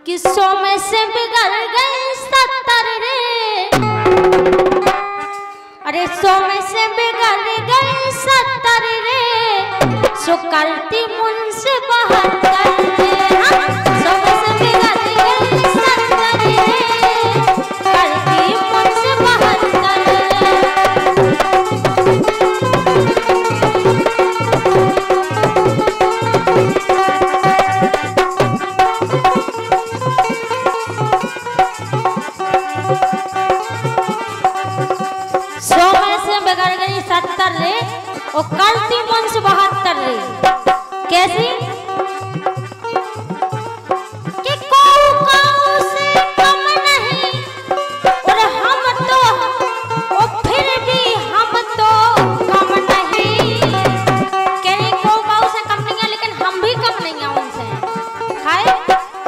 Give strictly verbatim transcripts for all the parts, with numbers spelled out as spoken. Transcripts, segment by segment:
किस्सों में से बिगड़ गए सत्तर रे, अरे सौ में से बिगड़ गए सत्तर रे, सो करती मुझसे बहत्तर रे, सौ में से बिगड़ गए सत्तर रे, करती मुझसे बहत्तर रे। सौ में से बिगड़ गई सत्तर रे और करती मुझसे बहत्तर रे। कैसी कि कोऊ काऊ से कम नहीं और हम तो और फिर भी हम तो कम नहीं। कह रही कोऊ काऊ से कम नहीं है लेकिन हम भी कम नहीं है उनसे। हाय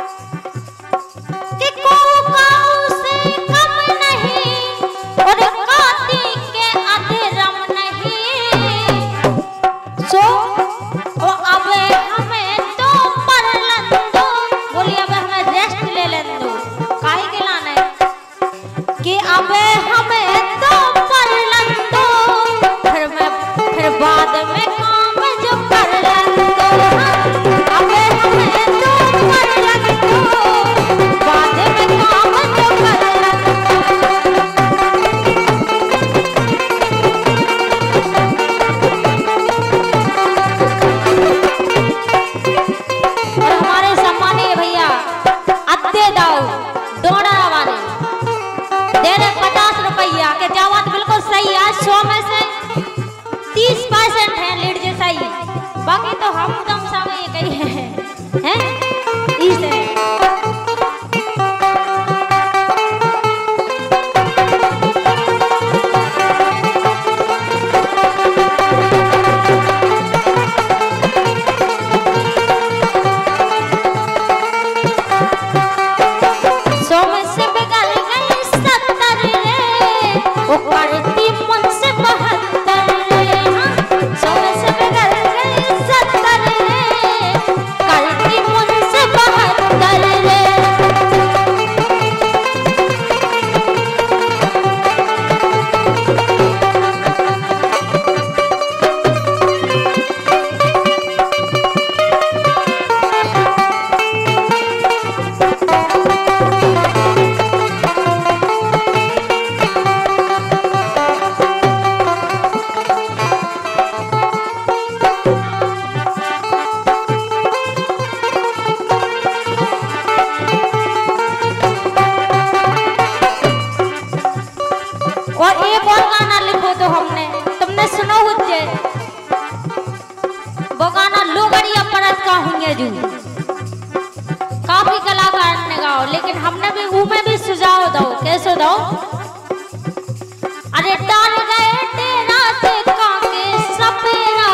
कि कोऊ काऊ से कम नहीं और काती के अधरम नहीं। सो ओ अब हमें तो पर लंदो, बोली अब हमें रेस्ट ले लेंदो। काहे के लाना है कि अब हमें तो पर लंदो, फिर मैं फिर बाद में काम जो कर लंदो। अब हमें तो पर लंदो, बाद में काम जो कर लंदो। और हमारे सम्मानीय भैया अत्ते दाऊ डोड़ा वाले दे रहे पचास रुपया के जावत बिल्कुल सही है। सौ में से तीस परसेंट है लीड जो सही, बाकी तो हम दम सामे कही है, हैं इसे सौ में से बिगड़ गए सत्तर रे, वो करती मुझसे बहत्तर रे। सौ में से बिगड़ गए सत्तर रे, करती मुझसे बहत्तर रे। और एक और गाना लिखो तो हमने तुमने सुनो हुज्जे वो गाना लोगड़िया परत का होंगे जू काफी कलाकार ने गाओ, लेकिन हमने भी वो में भी सुझाव दो। कैसे दो? अरे डाल गए तेरा से काके सपेरा,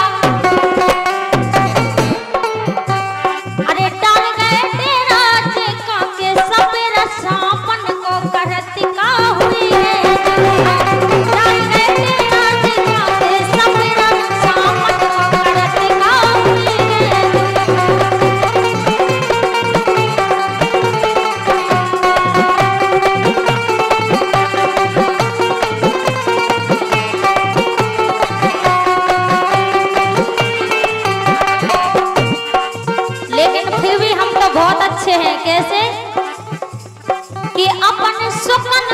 अरे डाल गए तेरा से काके सपेरा, सापन को करत का हुई है। डाल गए तेरा से काके सपेरा, सापन को करत का हुई है। लेकिन फिर भी हम तो बहुत अच्छे हैं। कैसे कि अपन सुकन